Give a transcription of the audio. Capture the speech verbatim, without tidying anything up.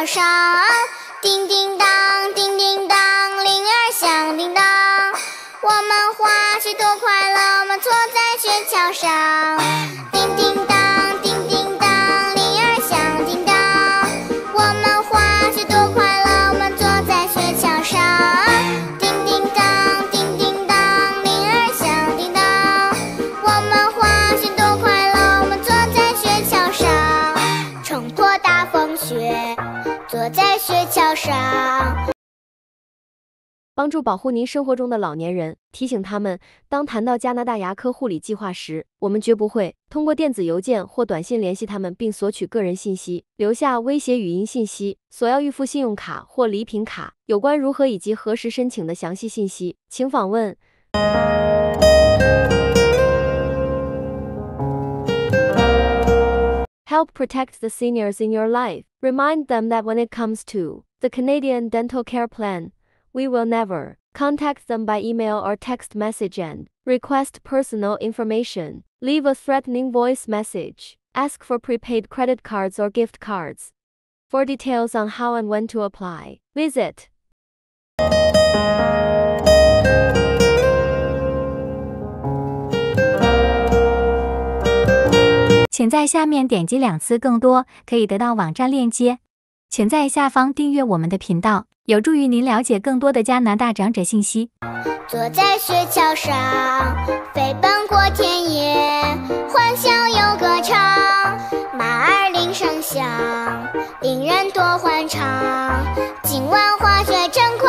上，叮叮当，叮叮当，铃儿响叮当。我们滑雪多快乐，我们坐在雪橇上，叮叮当，叮叮当，铃儿响叮当。我们滑雪多快乐，我们坐在雪橇上，叮叮当，叮叮当，铃儿响叮当。我们滑雪多快乐，我们坐在雪橇上，冲破大风雪，坐在雪橇上。 帮助保护您生活中的老年人，提醒他们，当谈到加拿大牙科护理计划时，我们绝不会通过电子邮件或短信联系他们并索取个人信息，留下威胁语音信息。索要预付信用卡或礼品卡，有关如何以及何时申请的详细信息，请访问Help protect the seniors in your life. Remind them that when it comes to the Canadian Dental Care Plan, we will never contact them by email or text message and request personal information, leave a threatening voice message, ask for prepaid credit cards or gift cards. For details on how and when to apply, visit 请在下面点击两次更多，可以得到网站链接。请在下方订阅我们的频道，有助于您了解更多的加拿大长者信息。 坐在雪橇上，飞奔过田野，欢笑又歌唱，马儿铃声响，令人多欢畅。今晚滑雪真快。